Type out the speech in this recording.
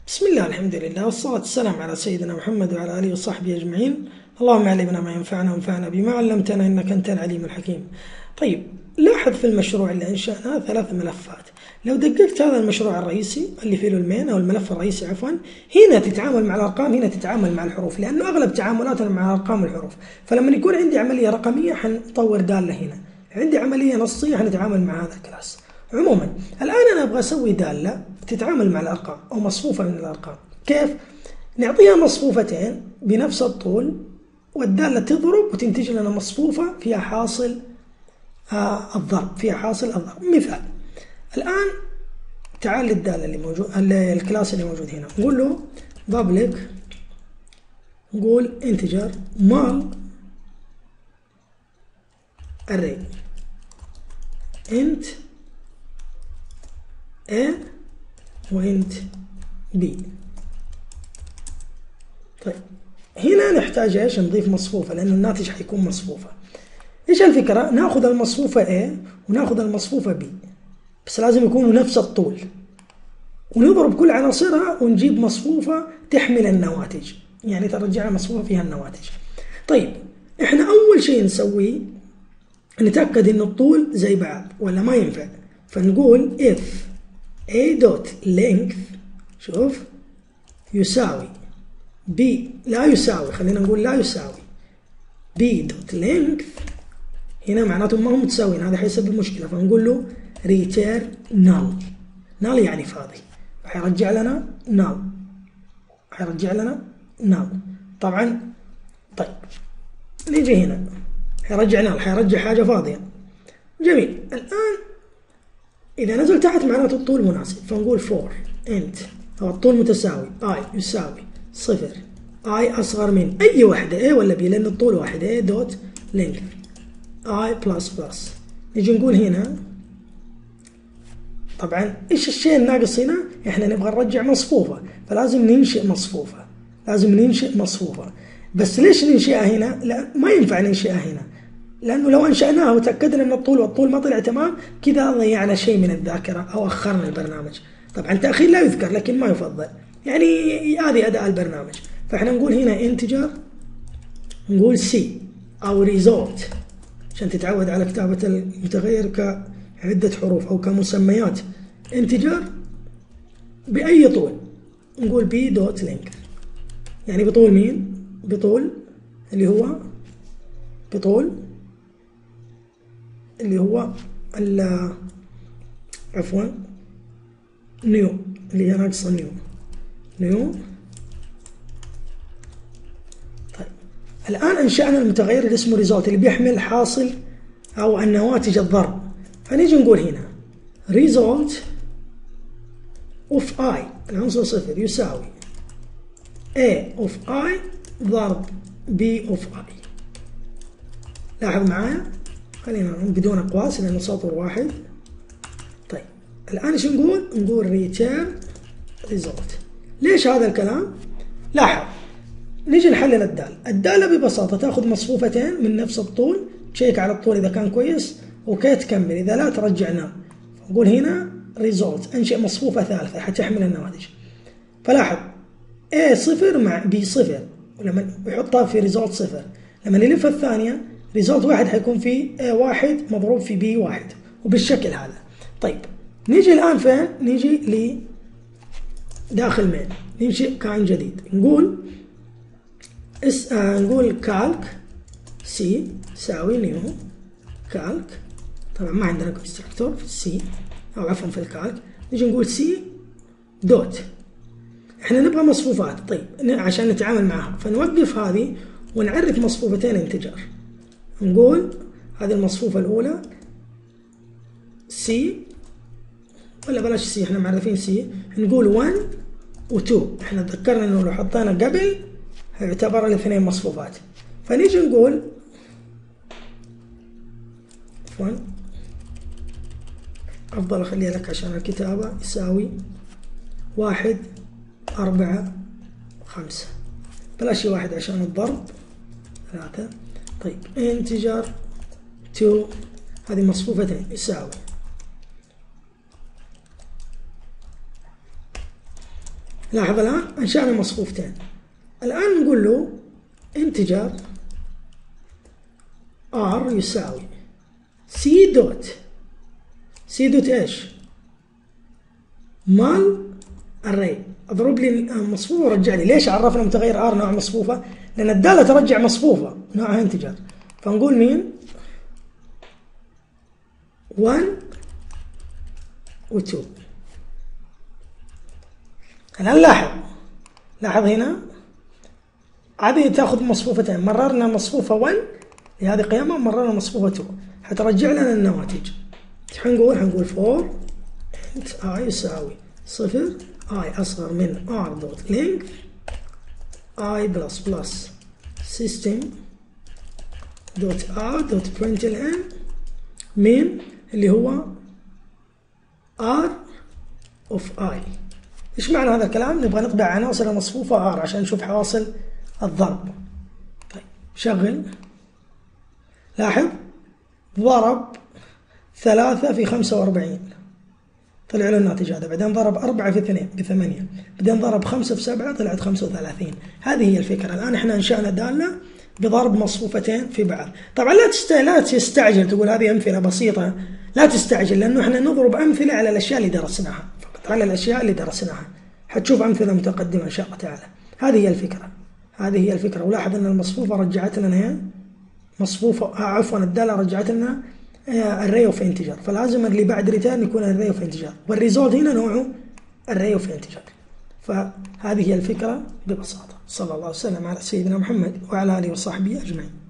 بسم الله الحمد لله والصلاة والسلام على سيدنا محمد وعلى آله وصحبه أجمعين. اللهم علمنا ما ينفعنا وانفعنا بما علمتنا إنك أنت العليم الحكيم. طيب، لاحظ في المشروع اللي أنشأناه 3 ملفات. لو دققت هذا المشروع الرئيسي اللي فيه له المين أو الملف الرئيسي عفوا، هنا تتعامل مع الأرقام، هنا تتعامل مع الحروف، لأنه أغلب تعاملاتنا مع الأرقام والحروف. فلما يكون عندي عملية رقمية حنطور دالة هنا، عندي عملية نصية حنتعامل مع هذا الكلاس. عموما الآن أنا أبغى أسوي دالة تتعامل مع الأرقام أو مصفوفة من الأرقام. كيف؟ نعطيها مصفوفتين بنفس الطول والدالة تضرب وتنتج لنا مصفوفة فيها حاصل الضرب، فيها حاصل الضرب. مثال الآن، تعال للدالة اللي موجود، الكلاس اللي موجود هنا، نقول له public، نقول integer مال array int A وint B. طيب هنا نحتاج ايش؟ نضيف مصفوفة، لأن الناتج حيكون مصفوفة. ايش الفكرة؟ ناخذ المصفوفة A وناخذ المصفوفة B، بس لازم يكونوا نفس الطول، ونضرب كل عناصرها ونجيب مصفوفة تحمل النواتج، يعني ترجع مصفوفة فيها النواتج. طيب احنا أول شيء نسويه نتأكد إن الطول زي بعض ولا ما ينفع، فنقول if A dot length، شوف، يساوي B، لا يساوي، خلينا نقول لا يساوي B dot length، هنا معناته ما هم متساويين، هذا حيسبب مشكلة، فنقول له return null. null يعني فاضي، حيرجع لنا null، حيرجع لنا null طبعا. طيب نيجي هنا، حيرجع null، حيرجع حاجة فاضية. جميل. الآن إذا نزل تحت معناته الطول مناسب، فنقول for int أو الطول متساوي I يساوي 0، I أصغر من أي واحدة A ولا B، لأن الطول واحد، A dot length I plus plus. نيجي نقول هنا طبعا إيش الشيء الناقص هنا؟ إحنا نبغى نرجع مصفوفة، فلازم ننشئ مصفوفة، لازم ننشئ مصفوفة. بس ليش ننشئها هنا؟ لا، ما ينفع ننشئها هنا، لأنه لو أنشأناها وتأكدنا أن الطول والطول ما طلع تمام، كذا ضيعنا شيء من الذاكرة أو أخرنا البرنامج. طبعا تأخير لا يذكر لكن ما يفضل، يعني هذه أداء البرنامج. فإحنا نقول هنا integer، نقول C أو result عشان تتعود على كتابة المتغير كعدة حروف أو كمسميات. integer بأي طول، نقول B dot length، يعني بطول مين؟ بطول اللي هو بطول اللي هو عفوا نيو، اللي هي ناقصة نيو. طيب الآن أنشأنا المتغير اللي اسمه result اللي بيحمل حاصل أو النواتج الضرب، فنيجي نقول هنا result of I العنصر 0 يساوي A of I ضرب B of I. لاحظ معايا، خلينا بدون أقواس لأنه سطر واحد. طيب الآن ايش نقول؟ نقول return result. ليش هذا الكلام؟ لاحظ، نيجي نحلل الدالة ببساطة تأخذ مصفوفتين من نفس الطول، تشيك على الطول إذا كان كويس، وكي تكمل، إذا لا ترجعنا. نقول هنا result، أنشئ مصفوفة ثالثة حتحمل النواتج. فلاحظ A 0 مع B 0، ولما يحطها في result 0، لما نلف الثانية result 1 حيكون في A 1 مضروب في B 1، وبالشكل هذا. طيب نيجي الآن فين؟ نيجي داخل مين، ننشئ كائن جديد، نقول نقول calc C يساوي نيو calc. طبعا ما عندنا كونستراكتور في C أو عفوا في الكالك. نيجي نقول C دوت، احنا نبغى مصفوفات. طيب عشان نتعامل معها فنوقف هذه ونعرف مصفوفتين انتجر. نقول هذه المصفوفة الأولى C، ولا بلاش C، احنا معرفين C، نقول 1 و 2. احنا تذكرنا انه لو حطينا قبل هيعتبر الاثنين مصفوفات، فنيجي نقول أفضل أخليها لك عشان الكتابة، يساوي 1 4 5، بلاش 1 عشان الضرب 3. طيب integer 2، هذه مصفوفتين، يساوي لاحظ الآن أنشأنا مصفوفتين. الآن نقول له انتجر r يساوي c دوت ايش؟ مال array. اضرب لي المصفوفة ورجع لي. ليش عرفنا متغير r نوع مصفوفة؟ لأن الدالة ترجع مصفوفة نوعها انتجر. فنقول مين؟ 1 و 2. الآن لاحظ هنا هذه تاخذ مصفوفتين، مررنا مصفوفة 1 لهذه قيمة ومررنا مصفوفة 2 حترجع لنا النواتج. حنقول فور انت i يساوي 0 i أصغر من r دوت length i بلس system دوت out دوت println من اللي هو r of i. ايش معنى هذا الكلام؟ نبغى نطبع عناصر المصفوفة r عشان نشوف حواصل الضرب. طيب شغل. لاحظ ضرب 3 في 45 طلع له الناتج هذا، بعدين ضرب 4 في 2 ب8، بعدين ضرب 5 في 7 طلعت 35. هذه هي الفكرة. الآن احنا انشأنا دالة بضرب مصفوفتين في بعض. طبعا لا تستعجل تقول هذه أمثلة بسيطة، لا تستعجل، لأنه احنا نضرب أمثلة على الأشياء اللي درسناها، فقط على الأشياء اللي درسناها. حتشوف أمثلة متقدمة إن شاء الله تعالى. هذه هي الفكرة. ولاحظ أن المصفوفة رجعت لنا الدالة رجعت لنا array of integer، فلازم اللي بعد return يكون array of integer، والريزولت هنا نوعه array of integer. فهذه هي الفكرة ببساطة. صلى الله وسلم على سيدنا محمد وعلى آله وصحبه أجمعين.